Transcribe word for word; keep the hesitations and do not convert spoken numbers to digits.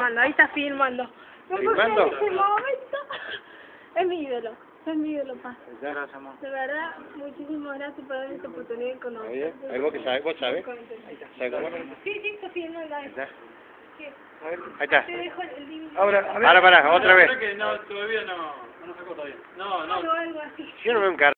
filmando, ahí está filmando. No puedo ¿Filmando? creer ese momento. Es mi ídolo, es mi ídolo, pa. Gracias, amor. De verdad, muchísimas gracias por darme esta oportunidad de conocer. Ahí, ahí vos que sabes, vos sabes. ¿Sabes cómo? Sí, sí, está filmando ahí. Ahí está. Sí. Ahí está. Te dejo el link. Ahora, a ver. Ahora, pará, otra vez. Que no, todavía no, no nos sacó todavía. No, no. Algo, algo así. Yo no veo un carro.